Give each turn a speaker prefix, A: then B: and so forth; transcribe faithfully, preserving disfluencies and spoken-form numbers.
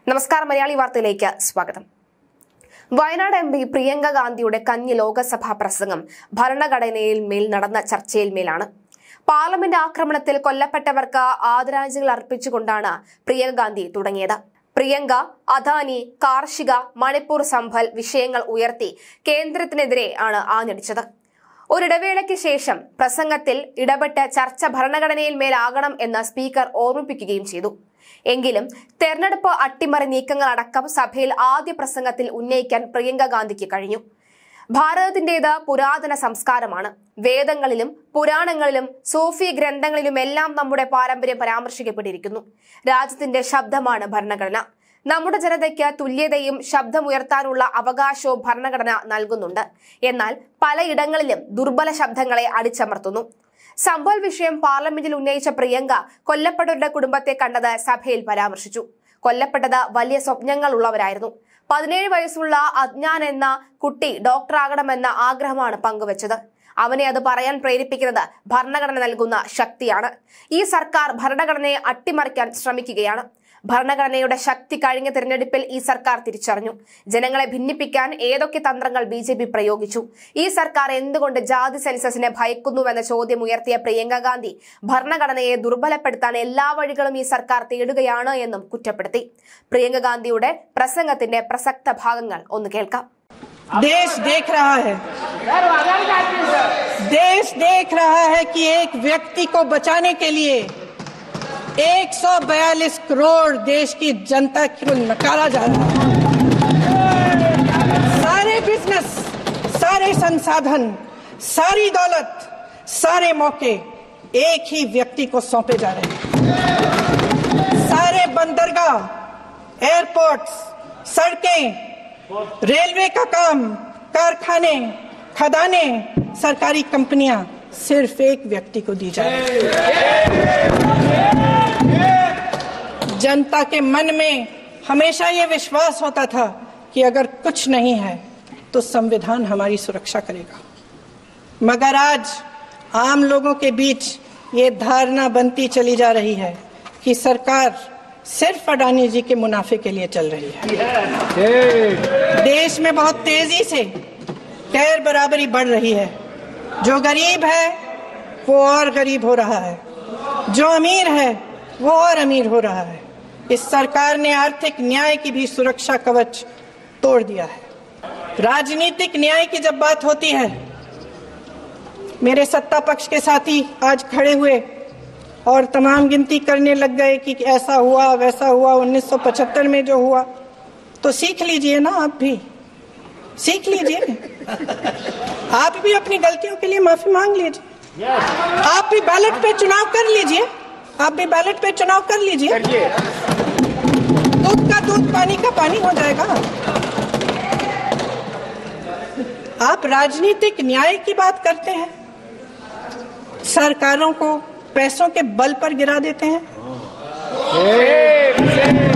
A: നമസ്കാരം, മലയാളി വാർത്തയിലേക്ക് സ്വാഗതം. വയനാട് എം പി പ്രിയങ്ക ഗാന്ധിയുടെ കന്നി ലോക്സഭാ പ്രസംഗം ഭരണഘടനയിൽ മേൽ നടന്ന ചർച്ചയിൽ മേലാണ്. പാർലമെന്റ് ആക്രമണത്തിൽ കൊല്ലപ്പെട്ടവർക്ക് ആദരാഞ്ജലികൾ അർപ്പിച്ചുകൊണ്ടാണ് പ്രിയങ്ക ഗാന്ധി തുടങ്ങിയത്. പ്രിയങ്ക അദാനി, കാർഷിക, മണിപ്പൂർ സംഭൽ വിഷയങ്ങൾ ഉയർത്തി കേന്ദ്രത്തിനെതിരെ ആണ് ആഞ്ഞടിച്ചത്. ഒരിടവേളയ്ക്ക് ശേഷം പ്രസംഗത്തിൽ ഇടപെട്ട് ചർച്ച ഭരണഘടനയിൽ മേലാകണം എന്ന് സ്പീക്കർ ഓർമ്മിപ്പിക്കുകയും ചെയ്തു. എങ്കിലും തെരഞ്ഞെടുപ്പ് അട്ടിമറി നീക്കങ്ങൾ അടക്കം സഭയിൽ ആദ്യ പ്രസംഗത്തിൽ ഉന്നയിക്കാൻ പ്രിയങ്ക ഗാന്ധിക്ക് കഴിഞ്ഞു. ഭാരതത്തിന്റേത് പുരാതന സംസ്കാരമാണ്. വേദങ്ങളിലും പുരാണങ്ങളിലും സൂഫി ഗ്രന്ഥങ്ങളിലുമെല്ലാം നമ്മുടെ പാരമ്പര്യം പരാമർശിക്കപ്പെട്ടിരിക്കുന്നു. രാജ്യത്തിന്റെ ശബ്ദമാണ് ഭരണഘടന. നമ്മുടെ ജനതയ്ക്ക് തുല്യതയും ശബ്ദമുയർത്താനുള്ള അവകാശവും ഭരണഘടന നൽകുന്നുണ്ട്. എന്നാൽ പലയിടങ്ങളിലും ദുർബല ശബ്ദങ്ങളെ അടിച്ചമർത്തുന്നു. സംഭൽ വിഷയം പാർലമെന്റിൽ ഉന്നയിച്ച പ്രിയങ്ക കൊല്ലപ്പെട്ടവരുടെ കുടുംബത്തെ കണ്ടത് സഭയിൽ പരാമർശിച്ചു. കൊല്ലപ്പെട്ടത് വലിയ സ്വപ്നങ്ങൾ ഉള്ളവരായിരുന്നു. പതിനേഴ് വയസ്സുള്ള അജ്ഞാൻ എന്ന കുട്ടി ഡോക്ടറാകണമെന്ന ആഗ്രഹമാണ് പങ്കുവച്ചത്. അവനെ അത് പറയാൻ പ്രേരിപ്പിക്കുന്നത് ഭരണഘടന നൽകുന്ന ശക്തിയാണ്. ഈ സർക്കാർ ഭരണഘടനയെ അട്ടിമറിക്കാൻ ശ്രമിക്കുകയാണ്. ഭരണഘടനയുടെ ശക്തി കഴിഞ്ഞ തിരഞ്ഞെടുപ്പിൽ ഈ സർക്കാർ തിരിച്ചറിഞ്ഞു. ജനങ്ങളെ ഭിന്നിപ്പിക്കാൻ ഏതൊക്കെ തന്ത്രങ്ങൾ ബി ജെ പി പ്രയോഗിച്ചു? ഈ സർക്കാർ എന്തുകൊണ്ട് ജാതി സെൻസസിനെ ഭയക്കുന്നുവെന്ന ചോദ്യം ഉയർത്തിയ പ്രിയങ്ക ഗാന്ധി ഭരണഘടനയെ ദുർബലപ്പെടുത്താൻ എല്ലാ വഴികളും ഈ സർക്കാർ തേടുകയാണ് എന്നും കുറ്റപ്പെടുത്തി. പ്രിയങ്ക ഗാന്ധിയുടെ പ്രസംഗത്തിന്റെ പ്രസക്ത ഭാഗങ്ങൾ ഒന്ന് കേൾക്കാം.
B: देश देख रहा है देश देख रहा है कि एक व्यक्ति को बचाने के लिए एक सौ बयालीस करोड़ देश की जनता को नकारा जा रहा है. सारे बिजनेस, सारे संसाधन, सारी दौलत, सारे मौके एक ही व्यक्ति को सौंपे जा रहे हैं. सारे बंदरगाह, एयरपोर्ट्स, सड़कें, रेलवे का काम, कारखाने, खदानें, सरकारी कंपनियां सिर्फ एक व्यक्ति को दी जा रही है. जनता के मन में हमेशा ये विश्वास होता था कि अगर कुछ नहीं है तो संविधान हमारी सुरक्षा करेगा. मगर आज आम लोगों के बीच ये धारणा बनती चली जा रही है कि सरकार सिर्फ अडानी जी के मुनाफे के लिए चल रही है. देश में बहुत तेजी से गैर बराबरी बढ़ रही है. जो गरीब है वो और गरीब हो रहा है, जो अमीर है वो और अमीर हो रहा है. इस सरकार ने आर्थिक न्याय की भी सुरक्षा कवच तोड़ दिया है. राजनीतिक न्याय की जब बात होती है, मेरे सत्ता पक्ष के साथी आज खड़े हुए और तमाम गिनती करने लग गए कि ऐसा हुआ वैसा हुआ उन्नीस सौ पचहत्तर में जो हुआ. तो सीख लीजिए ना, आप भी सीख लीजिए. आप भी अपनी गलतियों के लिए माफी मांग लीजिए. आप भी बैलेट पे चुनाव कर लीजिए. आप भी बैलेट पे चुनाव कर लीजिए. दूध का दूध, पानी का पानी हो जाएगा. आप राजनीतिक न्याय की बात करते हैं, सरकारों को पैसों के बल पर गिरा देते हैं.